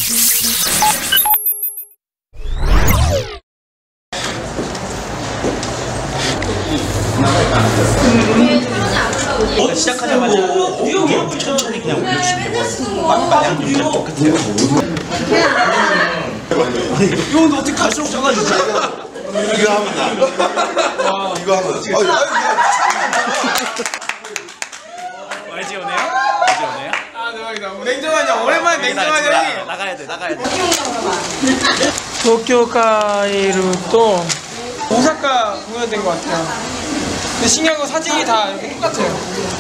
시작하자마자 위험을 천천히 그냥 올려주시면 빨리 안 누르면 똑같아요. 이거 근데 어떻게 갈수록 작아지지? 이거 하면 나. 이거 하면 YG 오네요? YG 오네요? 아 대박이다. 냉정하냐. 오랜만에 냉정하냐. 나가야 돼. 도쿄가이루 또 오사카 공연된 것 같아요. 근데 신기한 건 사진이 다 이렇게 똑같아요.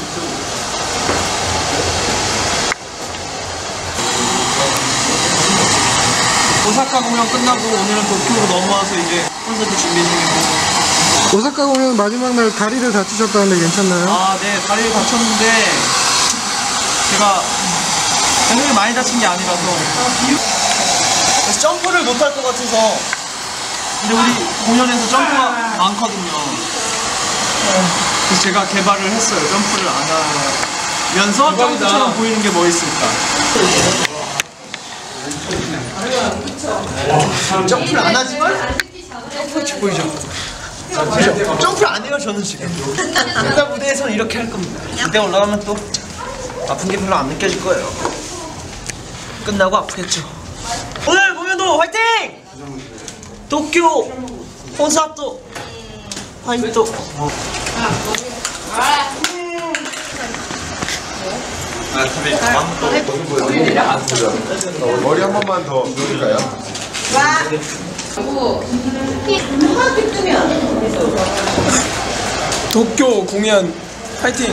오사카 공연 끝나고 오늘은 도쿄로 넘어와서 이제 콘서트 준비 중이고. 오사카 공연 마지막 날 다리를 다치셨다는데 괜찮나요? 아, 네. 다리를 다쳤는데 제가 굉장히 많이 다친 게 아니라서 그래서 점프를 못 할 것 같아서. 근데 우리 공연에서 점프가 많거든요. 그래서 제가 개발을 했어요. 점프를 안 하면서 점프처럼 보이는 게 뭐 있을까? 점프를 안 하지만 점프같이 보이죠? 점프를 안 해요, 저는 지금. 일단 무대에서는 이렇게 할 겁니다. 무대 올라가면 또 아픈 게 별로 안 느껴질 거예요. 끝나고 아프겠죠. 오늘 공연도 화이팅! 도쿄 콘서트 화이팅! 머리 한 번만 더 누를까요? 도쿄 공연 파이팅!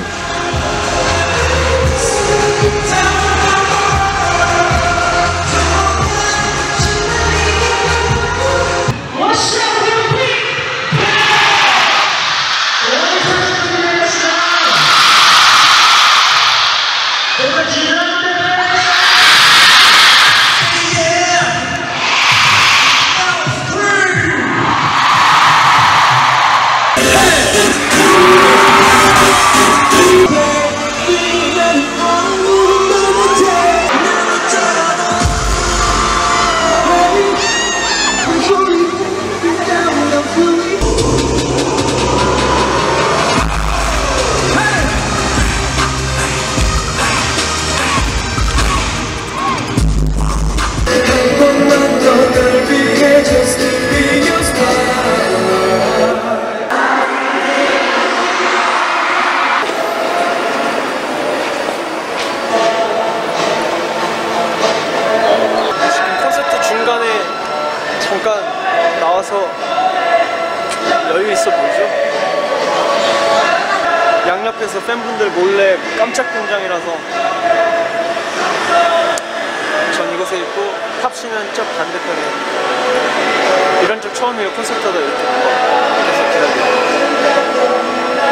잠깐 나와서 여유 있어 보이죠? 양옆에서 팬분들 몰래 깜짝 등장이라서 전 이것을 입고 탑씨는 저 반대편에 이런 쪽 처음이에요. 콘서트도 이렇게 그래서 기다려요.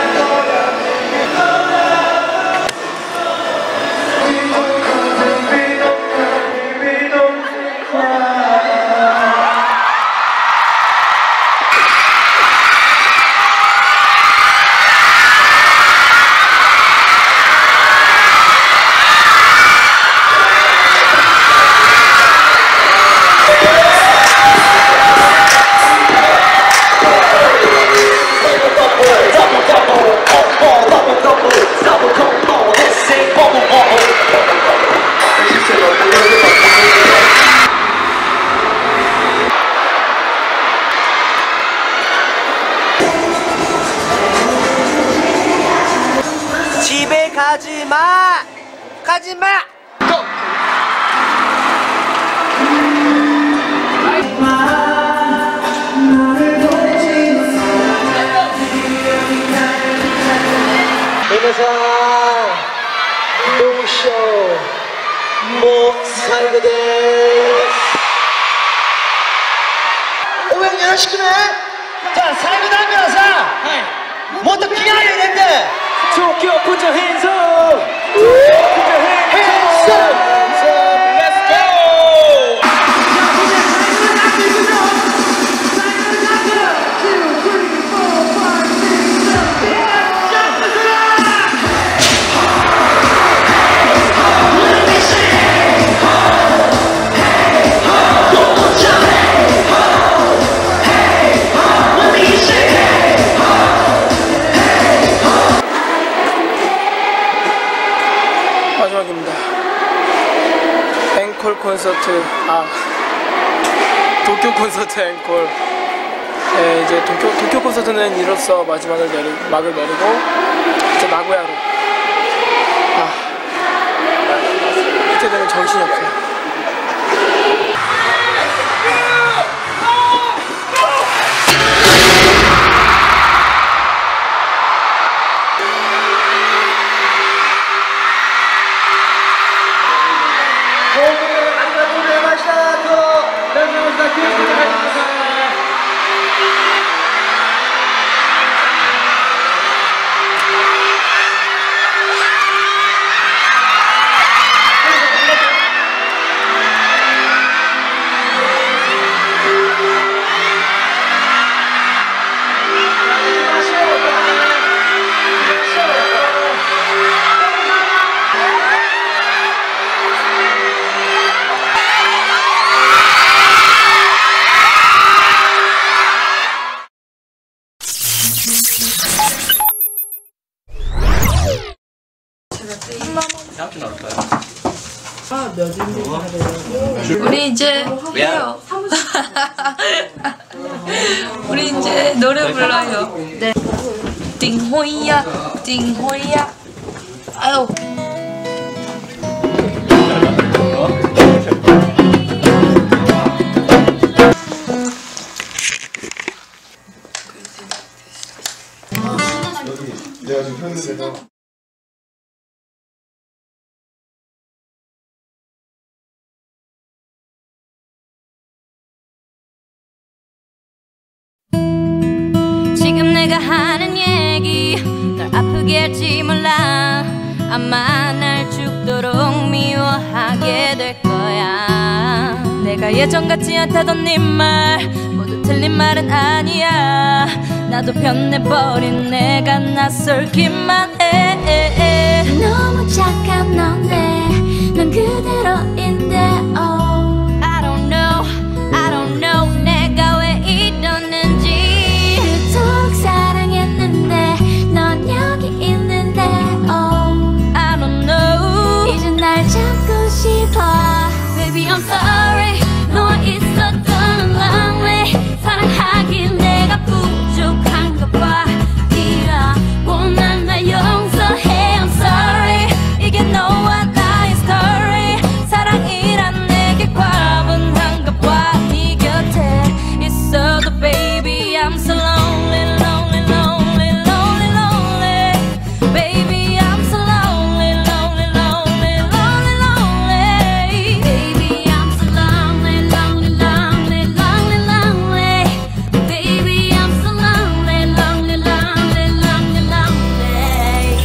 집에 가지마! 가지마! 皆さんどうしようもう最後です応援よろしくねじゃあ最後だからさ、もっと気合い入れて東京 put your hands up put your hands up let's go 앵콜 콘서트, 도쿄 콘서트 앵콜. 네, 이제 도쿄 콘서트는 이로써 마지막을 막을 내리고 이제 나고야로. 이렇게 되면 정신이 없어요. 우리 이제 해요. 우리 이제 노래 불러요. 네. 띵호이야, 띵호이야. 아유. 내가 지금 편집해서 지금 내가 하는 얘기 널 아프게 할지 몰라. 아마 날 죽도록 미워하게 될 거야. 내가 예전 같지 않다던 네 말 모두 틀린 말은 아니야. 나도 변해버린 내가 낯설기만 해. 너무 착한 넌데 넌 그대로인데 I don't know 내가 왜 이러는지. 그토록 사랑했는데 넌 여기 있는데 I don't know 이제 날 잡고 싶어. Baby I'm sorry 너와 있었던 long way. 사랑하긴 내가 부족한가 봐. 네가 원한 날 용서해 I'm sorry. 이게 너와 나의 story. 사랑이란 내게 과분한가 봐. 네 곁에 있어도 baby I'm so lonely lonely lonely lonely lonely. Baby I'm so lonely lonely lonely lonely lonely. Baby I'm so lonely lonely lonely lonely lonely. Baby I'm so lonely lonely lonely lonely lonely.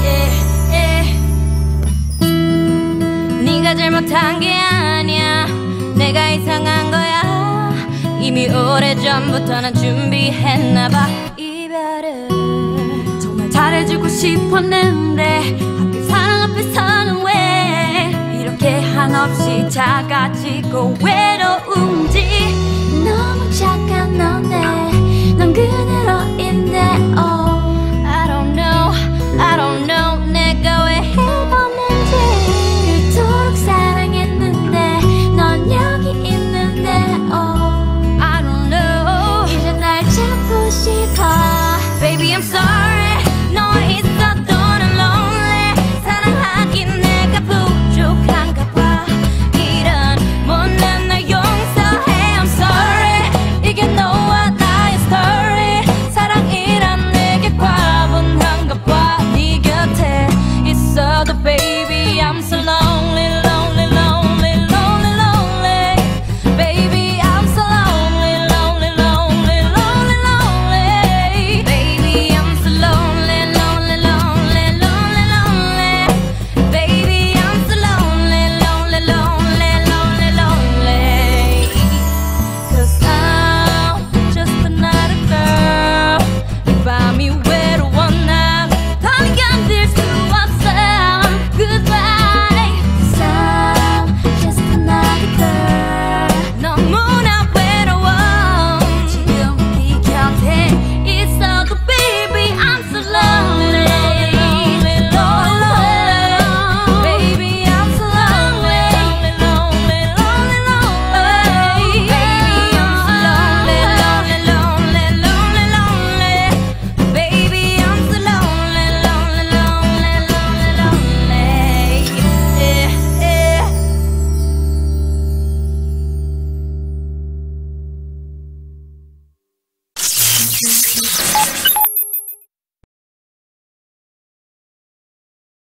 네가 잘못한 게 아니야. 내가 이상한 거야. 이미 오래전부터 난 준비했나봐. 이별을 정말 잘해주고 싶었는데 하필 사랑 앞에서는 왜 이렇게 한없이 작아지고 외로운지. 너무 착한 넌